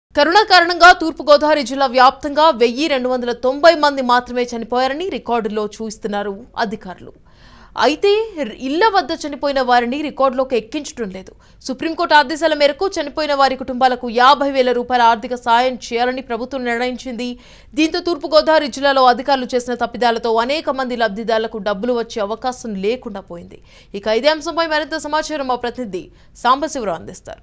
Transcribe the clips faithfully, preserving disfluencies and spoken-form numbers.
Corona కారణంగా తూర్పు గోదావరి జిల్లా వ్యాప్తంగా వెయ్యి రెండు వందల తొంభై మంది మాత్రమే చనిపోయారని రికార్డులో చూస్తున్నారు అధికారులు. అయితే ఇళ్ల వద్ద చనిపోయిన వారిని రికార్డులోకి ఎక్కించడం లేదు. సుప్రీంకోర్టు ఆదేశాల మేరకు చనిపోయిన వారి కుటుంబాలకు యాభై వేల రూపాయల ఆర్థిక సాయం చేయాలని ప్రభుత్వం నిర్ణయించింది. దీంతో తూర్పు గోదావరి జిల్లాలో అధికారులు చేసిన తప్పిదాలతో అనేక మంది లబ్ధిదారులకు డబ్బులు వచ్చే అవకాశం లేకుండా పోయింది. ఇక ఇదే అంశంపై మరింత సమాచారం మా ప్రతినిధి సాంబశివరావు అందిస్తారు.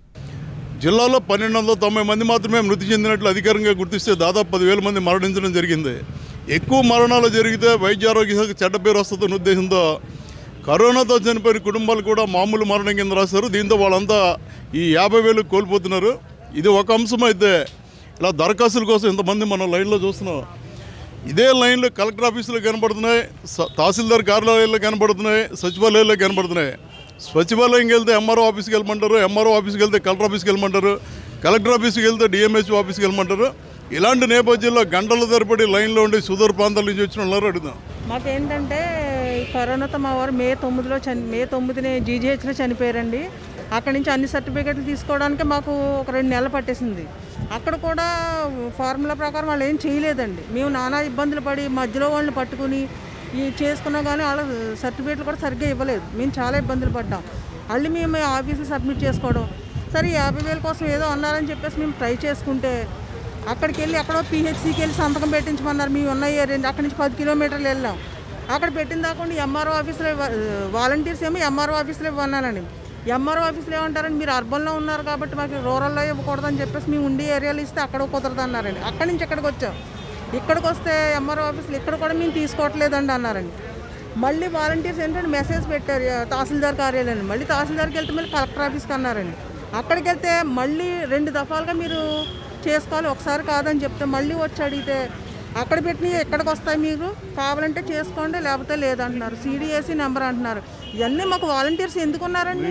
జిల్లాలో పన్నెండు వందల తొంభై మంది మాత్రమే మృతి చెందినట్లు అధికారికంగా గుర్తిస్తే దాదాపు పదివేల మంది మరణించడం జరిగింది. ఎక్కువ మరణాలు జరిగితే వైద్య ఆరోగ్య శాఖ చెడ్డ పేరు వస్తుందన్న ఉద్దేశంతో కరోనాతో చనిపోయిన కుటుంబాలు కూడా మామూలు మరణం కింద రాశారు. దీంతో వాళ్ళంతా ఈ యాభై వేలు కోల్పోతున్నారు. ఇది ఒక అంశం అయితే ఇలా దరఖాస్తుల కోసం ఇంతమంది మనం లైన్లో చూస్తున్నాం. ఇదే లైన్లో కలెక్టర్ ఆఫీసులో కనబడుతున్నాయి, తహసీల్దార్ కార్యాలయాల్లో కనబడుతున్నాయి, సచివాలయాల్లో కనబడుతున్నాయి. సచివాలయంకి వెళ్తే ఎంఆర్ఓ ఆఫీస్కి వెళ్ళమంటారు, ఎంఆర్ఓ ఆఫీస్కి వెళ్తే కలెక్టర్ ఆఫీస్కి వెళ్ళమంటారు, కలెక్టర్ ఆఫీస్కి వెళ్తే డిఎంహెచ్ఓ ఆఫీస్కి వెళ్ళమంటారు. ఇలాంటి నేపథ్యంలో గంటల తరబడి లైన్లో ఉండి సుదూర ప్రాంతాల నుంచి వచ్చిన వాళ్ళు అడుగుతాం. మాకేంటంటే కరోనాతో మా వారు మే తొమ్మిదిలో చని మే తొమ్మిదిని జీజీహెచ్లో చనిపోయారండి. అక్కడి నుంచి అన్ని సర్టిఫికేట్లు తీసుకోవడానికి మాకు ఒక రెండు నెలలు పట్టేసింది. అక్కడ కూడా ఫార్ములా ప్రకారం వాళ్ళు ఏం చేయలేదండి. మేము నానా ఇబ్బందులు పడి మధ్యలో వాళ్ళని పట్టుకుని ఈ చేసుకున్నా కానీ వాళ్ళ సర్టిఫికేట్లు కూడా సరిగ్గా ఇవ్వలేదు. మేము చాలా ఇబ్బందులు పడ్డాం. మళ్ళీ మేము ఆఫీసులో సబ్మిట్ చేసుకోవడం, సరే యాభై వేల కోసం ఏదో అన్నారని చెప్పేసి మేము ట్రై చేసుకుంటే అక్కడికి వెళ్ళి ఎక్కడో పిహెచ్సికి వెళ్ళి సంతకం పెట్టించమన్నారు. మేము ఉన్న ఏరియా అక్కడి నుంచి పది కిలోమీటర్లు వెళ్ళాం. అక్కడ పెట్టిన దాకుండా ఎంఆర్ఓ ఆఫీసులో వాలంటీర్స్ ఏమో ఎంఆర్ఓ ఆఫీసులో ఇవ్వన్నానండి. ఎంఆర్ఓ ఆఫీసులో ఏమంటారండి, మీరు అర్బన్లో ఉన్నారు కాబట్టి మాకు రూరల్లో ఇవ్వకూడదని చెప్పేసి మేము ఉండి ఏరియాలో ఇస్తే అక్కడ కుదరదు అన్నారండి. అక్కడి నుంచి ఇక్కడికి వచ్చాం. ఇక్కడికి వస్తే ఎంఆర్ఓ ఆఫీసులు ఇక్కడ కూడా మేము తీసుకోవట్లేదండి అన్నారండి. మళ్ళీ వాలంటీర్స్ ఏంటంటే మెసేజ్ పెట్టారు తహసీల్దార్ కార్యాలయాన్ని. మళ్ళీ తహసీల్దార్కి వెళ్తే మళ్ళీ కలెక్టర్ ఆఫీస్కి అన్నారండి. అక్కడికి వెళ్తే మళ్ళీ రెండు దఫాలుగా మీరు చేసుకోవాలి, ఒకసారి కాదని చెప్తే మళ్ళీ వచ్చి అడిగితే అక్కడ పెట్టినవి ఎక్కడికి వస్తాయి, మీరు కావాలంటే చేసుకోండి లేకపోతే లేదంటున్నారు. సిడిఎస్సి నెంబర్ అంటున్నారు. ఇవన్నీ మాకు వాలంటీర్స్ ఎందుకున్నారండి?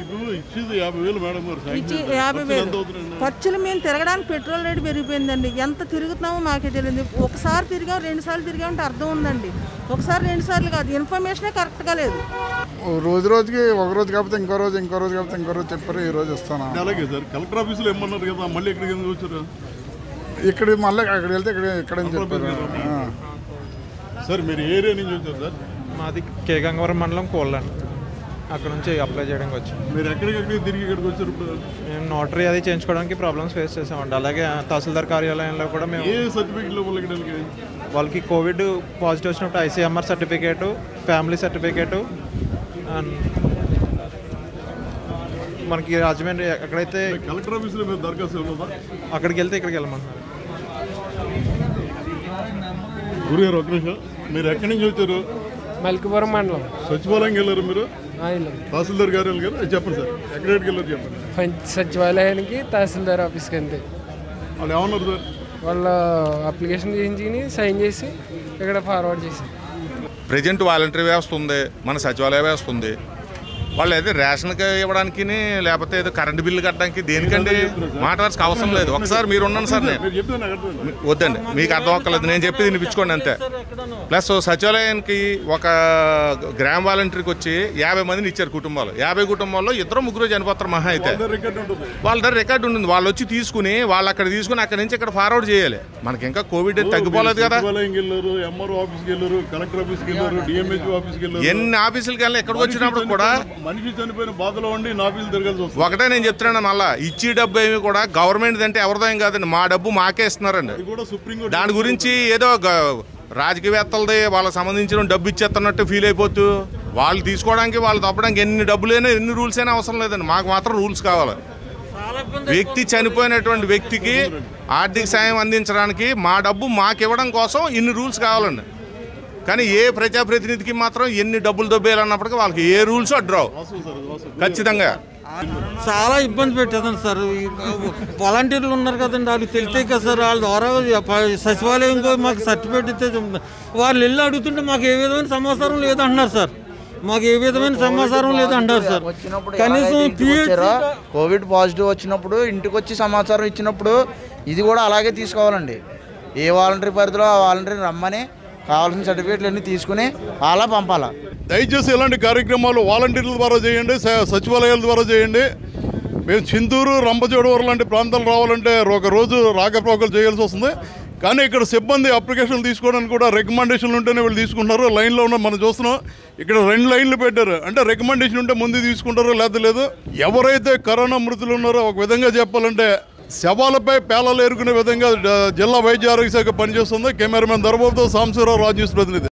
ఇచ్చి యాభై వేలు ఖర్చులు మేము తిరగడానికి పెట్రోల్ రేటు పెరిగిపోయిందండి. ఎంత తిరుగుతున్నామో మాకే తెలియదు. ఒకసారి తిరిగాం, రెండు సార్లు తిరిగామంటే అర్థం ఉందండి. ఒకసారి రెండు సార్లు కాదు, ఇన్ఫర్మేషనే కరెక్ట్గా లేదు. రోజు రోజుకి ఒక రోజు కాకపోతే ఇంకో రోజు ఇంకో రోజు కాకపోతే ఇంకో రోజు చెప్పారు. ఈ రోజు వస్తాను. అలాగే సార్, కలెక్టర్ ఆఫీసులో ఏమన్నారు కదా, మళ్ళీ ఎక్కడికి ఎందుకు వచ్చారు? ఇక్కడ మళ్ళీ అక్కడ వెళ్తే ఇక్కడ ఇక్కడ చెప్పారు. సార్ మీరు ఏ ఏరియా నుంచి వచ్చారు సార్? మాది కే గంగవరం మండలం కోళ్ళండి. అక్కడ నుంచి అప్లై చేయడానికి వచ్చాం. మీరు ఎక్కడికెక్కడికి తిరిగి ఇక్కడికి వచ్చారు? మేము నోటరీ అది చేయించుకోవడానికి ప్రాబ్లమ్స్ ఫేస్ చేసామండి. అలాగే తహసీల్దార్ కార్యాలయంలో కూడా మేము ఏ సర్టిఫికేట్లో వాళ్ళకి వాళ్ళకి కోవిడ్ పాజిటివ్ వచ్చినప్పుడు ICMR certificate, family certificate, and మనకి రాజమండ్రి ఎక్కడైతే కలెక్టర్ ఆఫీసులో మీరు దరఖాస్తు ఇవ్వదా? అక్కడికి వెళ్తే ఇక్కడికి వెళ్ళమంటున్నారు. గురుగారు ఒక నిమిషం, మీరు ఎక్కడి నుంచి వచ్చారు? మల్కిపురం మండలం. సచివాలయంకి వెళ్ళారు మీరు? తహసీల్దార్ కార్యాలయం గారు చెప్పండి సార్, ఎక్కడికి వెళ్ళారు చెప్పండి. సచివాలయానికి తహసీల్దార్ ఆఫీస్కి అంతే. వాళ్ళు ఏమన్నారు సార్? వాళ్ళు అప్లికేషన్ చేయించుకుని సైన్ చేసి ఇక్కడ ఫార్వర్డ్ చేసి. ప్రజెంట్ వాలంటరీ వ్యవస్థ ఉంది, మన సచివాలయ వ్యవస్థ ఉంది. వాళ్ళు అయితే రేషన్కి ఇవ్వడానికి లేకపోతే ఏదో కరెంటు బిల్లు కట్టడానికి దేనికండి మాట్లాడాల్సిన అవసరం లేదు. ఒకసారి మీరు ఉన్నాను సార్, నేను వద్దండి, మీకు అర్థం అక్కర్లేదు, నేను చెప్పి వినిపించుకోండి అంతే. ప్లస్ సచివాలయానికి ఒక గ్రామ వాలంటీర్కి వచ్చి యాభై మందిని ఇచ్చారు కుటుంబాలు. యాభై కుటుంబాల్లో ఇద్దరు ముగ్గురు చనిపోతారు మహా అయితే. వాళ్ళ దగ్గర రికార్డు ఉంటుంది. వాళ్ళు వచ్చి తీసుకుని వాళ్ళు అక్కడ తీసుకుని అక్కడి నుంచి ఇక్కడ ఫార్వర్డ్ చేయాలి. మనకి ఇంకా కోవిడ్ తగ్గిపోలేదు కదా. ఎన్ని ఆఫీసులకి వెళ్ళి ఎక్కడికి వచ్చినప్పుడు కూడా మనిషి చనిపోయిన బాధలో ఉండి ఆఫీసులు తిరగాల్సి వస్తుంది. ఒకటే నేను చెప్తున్నాను, మళ్ళీ ఇచ్చి డబ్బు ఏమి కూడా గవర్నమెంట్ అంటే ఎవరిదో ఏం కాదండి, మా డబ్బు మాకే ఇస్తున్నారండి. దాని గురించి ఏదో రాజకీయవేత్తలది వాళ్ళకి సంబంధించిన డబ్బు ఇచ్చేస్తున్నట్టు ఫీల్ అయిపోతూ వాళ్ళు తీసుకోవడానికి వాళ్ళు తప్పడానికి ఎన్ని డబ్బులైనా ఎన్ని రూల్స్ అయినా అవసరం లేదండి. మాకు మాత్రం రూల్స్ కావాలి. వ్యక్తి చనిపోయినటువంటి వ్యక్తికి ఆర్థిక సాయం అందించడానికి మా డబ్బు మాకు ఇవ్వడం కోసం ఇన్ని రూల్స్ కావాలండి. కానీ ఏ ప్రజాప్రతినిధికి మాత్రం ఎన్ని డబ్బులు దొబ్బేయాలన్నప్పటికీ వాళ్ళకి ఏ రూల్స్ అడ్రావు ఖచ్చితంగా. చాలా ఇబ్బంది పెట్టేదండి సార్. వాలంటీర్లు ఉన్నారు కదండి, వాళ్ళకి తెలితే కదా సార్, వాళ్ళ ద్వారా సచివాలయం మాకు సర్టిఫికేట్ ఇస్తే వాళ్ళు వెళ్ళి అడుగుతుంటే మాకు ఏ విధమైన సమాచారం లేదంటున్నారు సార్. మాకు ఏ విధమైన సమాచారం లేదంటారు సార్. కనీసం కోవిడ్ పాజిటివ్ వచ్చినప్పుడు ఇంటికి వచ్చి సమాచారం ఇచ్చినప్పుడు ఇది కూడా అలాగే తీసుకోవాలండి. ఏ వాలంటీర్ పరిధిలో ఆ వాలంటీర్ రమ్మని కావాల్సిన సర్టిఫికేట్లు అన్నీ తీసుకుని అలా పంపాలా. దయచేసి ఇలాంటి కార్యక్రమాలు వాలంటీర్ల ద్వారా చేయండి, సచివాలయాల ద్వారా చేయండి. మేము చింతూరు రంపచోడవరం లాంటి ప్రాంతాలు రావాలంటే ఒక రోజు రాకపోకలు చేయాల్సి వస్తుంది. కానీ ఇక్కడ సిబ్బంది అప్లికేషన్లు తీసుకోవడానికి కూడా రికమెండేషన్లు ఉంటేనే వీళ్ళు తీసుకుంటున్నారు. లైన్లో ఉన్న మనం చూస్తున్నాం, ఇక్కడ రెండు లైన్లు పెట్టారు. అంటే రికమెండేషన్ ఉంటే ముందు తీసుకుంటారో లేదా లేదు. ఎవరైతే కరోనా మృతులు ఉన్నారో ఒక విధంగా చెప్పాలంటే శవాలపై పేలాలు ఏరుకునే విధంగా జిల్లా వైద్య ఆరోగ్య శాఖ పనిచేస్తుంది. కెమెరామెన్ దర్బాబుతో సాంబశివరావు, రాజ్ న్యూస్ ప్రతినిధి.